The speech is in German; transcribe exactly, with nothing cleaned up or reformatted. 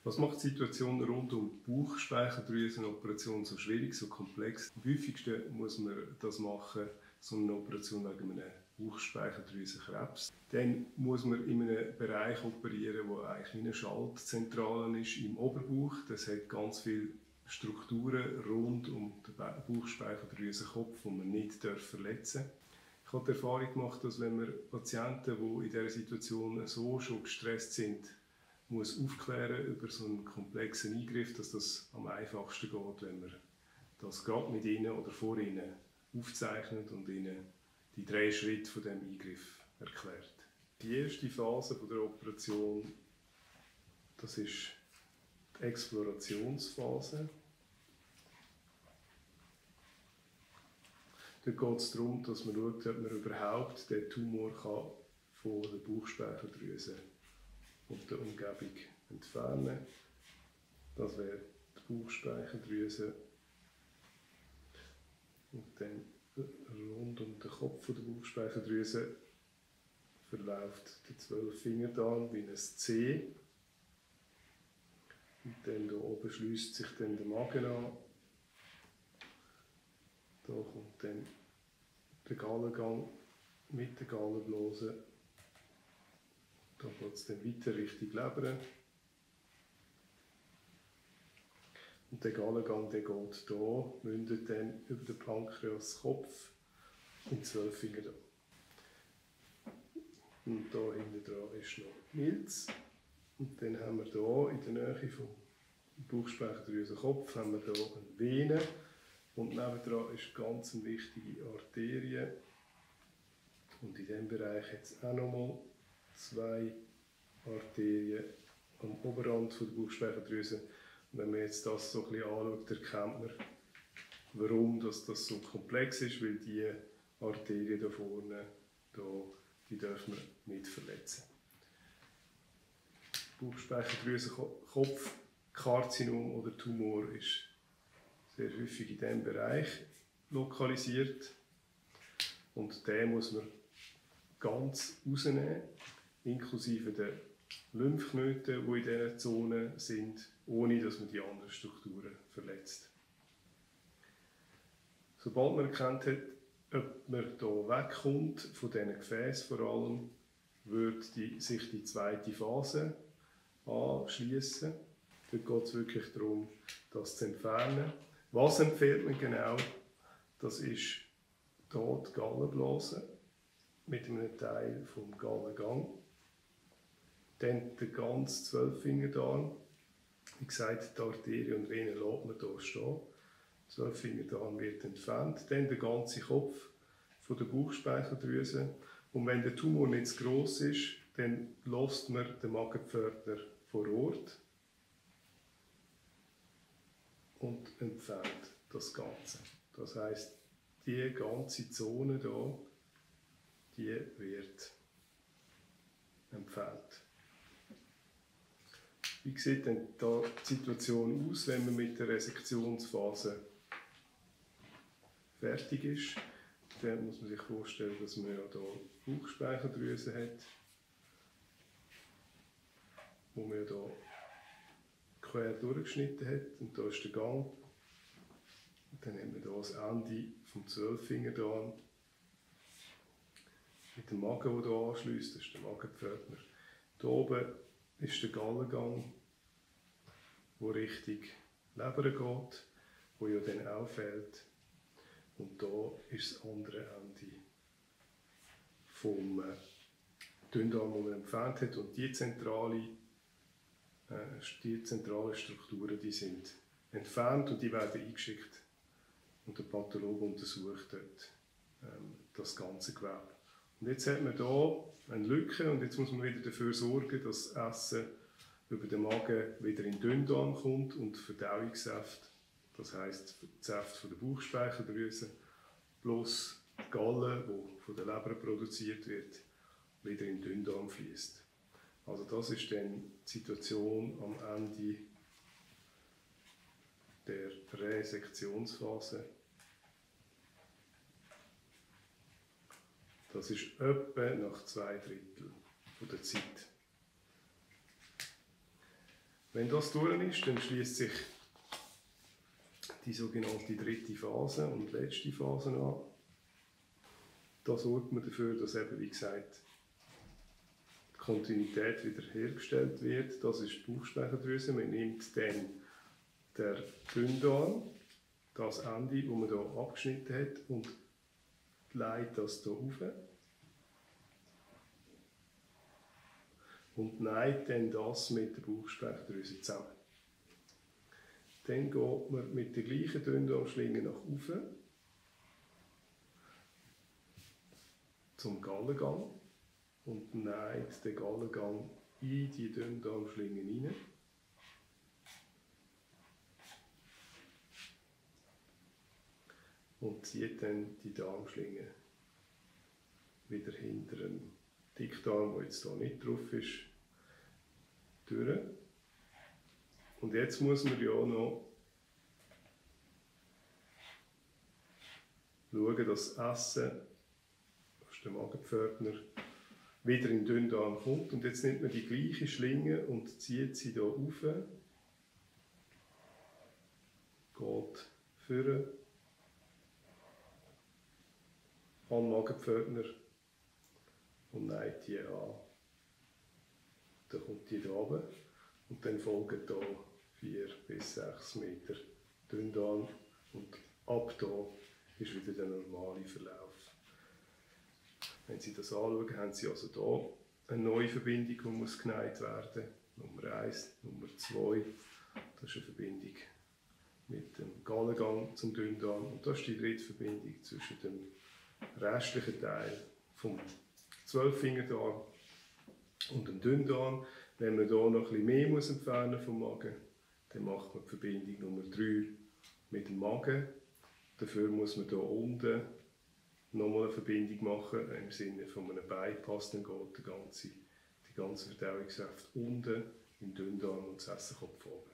Was macht die Situation rund um die Bauchspeicheldrüsenoperation so schwierig, so komplex? Am häufigsten muss man das machen, so eine Operation wegen einem Bauchspeicheldrüsenkrebs. Dann muss man in einem Bereich operieren, der eigentlich eine Schaltzentrale ist im Oberbauch. Das hat ganz viele Strukturen rund um den Bauchspeicheldrüsenkopf, die man nicht verletzen darf. Ich habe die Erfahrung gemacht, dass wenn man Patienten, die in dieser Situation so schon gestresst sind, muss aufklären über so einen komplexen Eingriff, dass das am einfachsten geht, wenn man das gerade mit ihnen oder vor ihnen aufzeichnet und ihnen die drei Schritte von dem Eingriff erklärt. Die erste Phase der Operation, das ist die Explorationsphase. Dort geht es darum, dass man schaut, ob man überhaupt den Tumor kann von der Bauchspeicheldrüse und der Umgebung entfernen kann. Das wäre die Bauchspeicheldrüse. Und dann rund um den Kopf der Bauchspeicheldrüse verläuft der Zwölffingerdarm wie ein C. Und dann hier oben schließt sich dann der Magen an. Da kommt dann der Gallengang mit der Gallenblase. Da geht es dann weiter Richtung Leber. Und der Gallengang der geht hier, mündet dann über den Pankreaskopf in den Zwölffingerdarm. Und hier hinten dran ist noch Milz. Und dann haben wir hier in der Nähe vom Bauchspeicheldrüsenkopf haben wir hier eine Vene. Und nebendran ist ganz eine wichtige Arterie. Und in diesem Bereich hat es auch nochmal zwei Arterien am Oberrand der Bauchspeicheldrüse. Und wenn man jetzt das so ein bisschen anschaut, erkennt man, warum das, das so komplex ist, weil die Arterien hier vorne, hier, die darf man nicht verletzen. Bauchspeicheldrüsenkopfkarzinom oder Tumor ist sehr häufig in diesem Bereich lokalisiert. Und den muss man ganz rausnehmen, inklusive der Lymphknoten, die in dieser Zone sind, ohne dass man die anderen Strukturen verletzt. Sobald man erkannt hat, ob man hier wegkommt, von diesen Gefäßen vor allem, wird die, sich die zweite Phase anschließen. Dort geht es wirklich darum, das zu entfernen. Was empfiehlt man genau? Das ist hier die Gallenblase mit einem Teil vom Gallengang. Dann der ganze Zwölffingerdarm. Wie gesagt, die Arterie und Vene lässt man hier stehen. Der Zwölffingerdarm wird entfernt. Dann der ganze Kopf von der Bauchspeicheldrüse. Und wenn der Tumor nicht zu gross ist, dann lässt man den Magenpförtner vor Ort und entfernt das Ganze. Das heisst, die ganze Zone hier, die wird entfernt. Wie sieht denn da die Situation aus, wenn man mit der Resektionsphase fertig ist? Dann muss man sich vorstellen, dass man ja hier Bauchspeicheldrüse hat, wo man ja hier quer durchgeschnitten hat. Und da ist der Gang. Und dann haben wir hier das Ende vom Zwölffingerdarm mit dem Magen, der hier anschliesst. Das ist der Magenpförtner. Hier oben ist der Gallengang, der Richtung Leber geht, wo ja dann auch fehlt. Und hier ist das andere Ende vom äh, Dünndarm, den man entfernt hat. Und die zentrale, äh, die zentralen Strukturen, die sind entfernt und die werden eingeschickt. Und der Pathologe untersucht dort ähm, das ganze Gewebe. Und jetzt hat man hier eine Lücke und jetzt muss man wieder dafür sorgen, dass das Essen über den Magen wieder in den Dünndarm kommt und Verdauungssäfte, das heisst die Säfte von der Bauchspeicheldrüse plus die Galle, die von der Leber produziert wird, wieder in den Dünndarm fließt. Also das ist dann die Situation am Ende der Resektionsphase. Das ist etwa nach zwei Drittel der Zeit. Wenn das durch ist, dann schließt sich die sogenannte dritte Phase und letzte Phase an. Da sorgt man dafür, dass eben, wie gesagt, die Kontinuität wieder hergestellt wird. Das ist die Bauchspeicheldrüse. Man nimmt dann den Dünndarm, das Ende, das man hier abgeschnitten hat, und leitet das hier rauf. Und näht dann das mit der Bauchspeicheldrüse zusammen. Dann geht man mit der gleichen Dünndarmschlinge nach oben zum Gallengang und näht den Gallengang in die Dünndarmschlinge hinein. Und zieht dann die Darmschlinge wieder hinter dem Dickdarm, der jetzt hier nicht drauf ist, durch. Und jetzt muss man ja noch schauen, dass das Essen aus dem Magenpförtner wieder in den Dünndarm kommt. Und jetzt nimmt man die gleiche Schlinge und zieht sie hier rauf, geht führen an den Magenpförtner und näht die an. Dann kommt die hier runter und dann folgen hier vier bis sechs Meter Dünndarm und ab hier ist wieder der normale Verlauf. Wenn Sie das anschauen, haben Sie also hier eine neue Verbindung, die muss genäht werden. Nummer eins, Nummer zwei, das ist eine Verbindung mit dem Gallengang zum Dünndarm und das ist die dritte Verbindung zwischen dem restlichen Teil vom Zwölffingerdarm und dem Dünndarm. Wenn man hier noch ein bisschen mehr muss entfernen vom Magen, dann macht man die Verbindung Nummer drei mit dem Magen. Dafür muss man hier unten nochmal eine Verbindung machen, im Sinne von einem Bypass. Dann geht die ganze, die ganze Verdauungskraft unten im Dünndarm und das Essen kommt vorne.